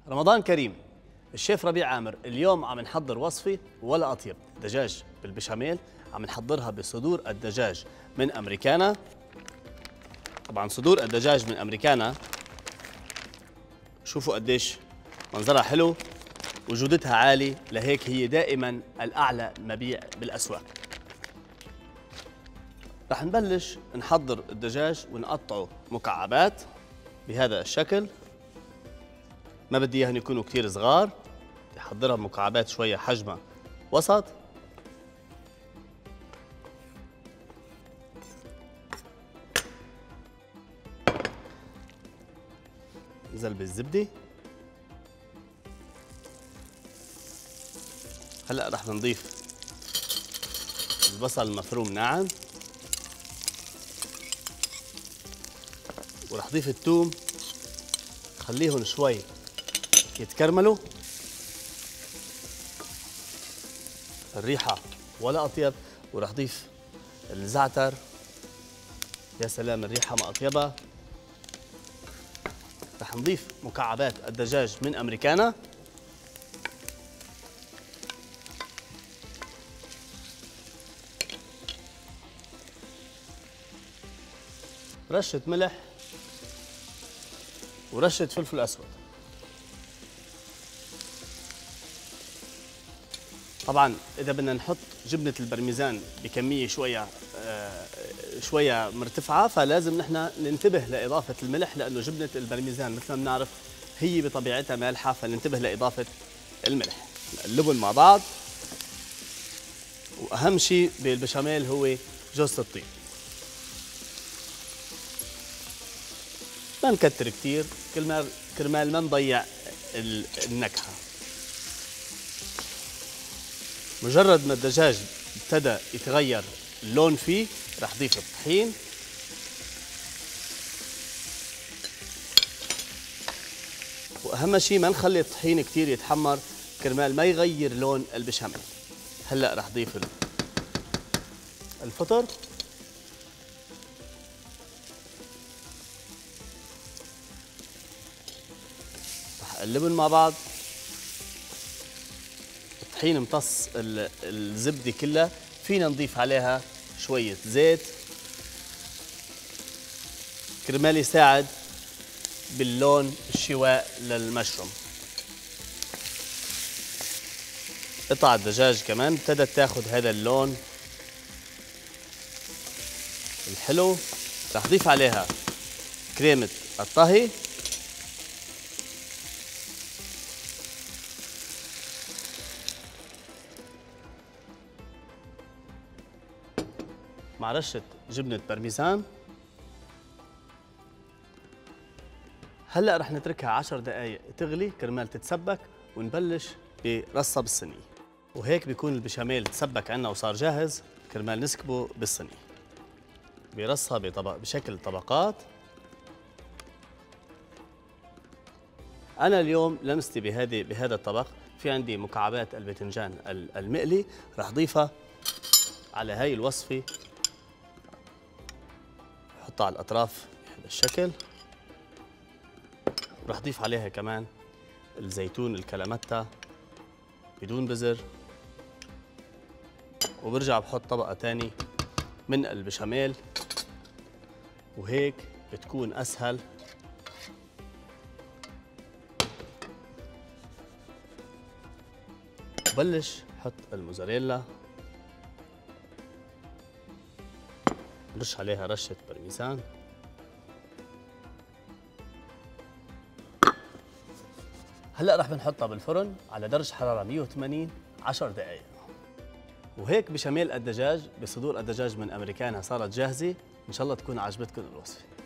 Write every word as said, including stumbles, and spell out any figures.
رمضان كريم. الشيف ربيع عامر اليوم عم نحضر وصفة ولا أطيب، دجاج بالبشاميل. عم نحضرها بصدور الدجاج من أمريكانا. طبعا صدور الدجاج من أمريكانا شوفوا قديش منظرها حلو وجودتها عالي، لهيك هي دائما الأعلى مبيع بالأسواق. رح نبلش نحضر الدجاج ونقطعه مكعبات بهذا الشكل. ما بدي اياهم يكونوا كثير صغار، بدي احضرها مكعبات شويه حجمها وسط. نزل بالزبده. هلا رح نضيف البصل المفروم ناعم، ورح نضيف الثوم، خليهم شوي يتكرملوا. الريحة ولا أطيب. ورح ضيف الزعتر. يا سلام الريحة ما أطيبها. رح نضيف مكعبات الدجاج من أمريكانا. رشة ملح ورشة فلفل أسود. طبعا إذا بدنا نحط جبنة البرميزان بكمية شوية آه شوية مرتفعة، فلازم نحن ننتبه لإضافة الملح، لأنه جبنة البرميزان مثل ما بنعرف هي بطبيعتها مالحة، فننتبه لإضافة الملح. نقلبهم مع بعض. وأهم شيء بالبشاميل هو جوزة الطيب. ما نكتر كثير كرمال كرمال ما نضيع النكهة. مجرد ما الدجاج ابتدى يتغير اللون فيه رح ضيف الطحين. واهم شيء ما نخلي الطحين كثير يتحمر كرمال ما يغير لون البشاميل. هلا رح ضيف الفطر. رح اقلبهم مع بعض. الطحين امتص الزبده كلها، فينا نضيف عليها شويه زيت كرمال يساعد باللون الشواء للمشروم. قطع الدجاج كمان ابتدت تاخذ هذا اللون الحلو. رح اضيف عليها كريمه الطهي. مع رشة جبنة برميزان. هلأ رح نتركها عشر دقايق تغلي كرمال تتسبك، ونبلش برصها بالصينية. وهيك بيكون البشاميل تسبك عنا وصار جاهز كرمال نسكبه بالصينية. برصها بطبق بشكل طبقات. أنا اليوم لمستي بهذه بهذا الطبق في عندي مكعبات الباذنجان المقلي، رح أضيفها على هاي الوصفة. حطها على الأطراف بهذا الشكل. ورح أضيف عليها كمان الزيتون الكلامتا بدون بذر. وبرجع بحط طبقة تاني من البشاميل، وهيك بتكون أسهل. بلش حط الموزاريلا، نرش عليها رشة برميزان. هلا رح بنحطها بالفرن على درجة حرارة مئة وثمانين عشر دقائق. وهيك بشاميل الدجاج بصدور الدجاج من أمريكانا صارت جاهزة. إن شاء الله تكون عجبتكم الوصفة.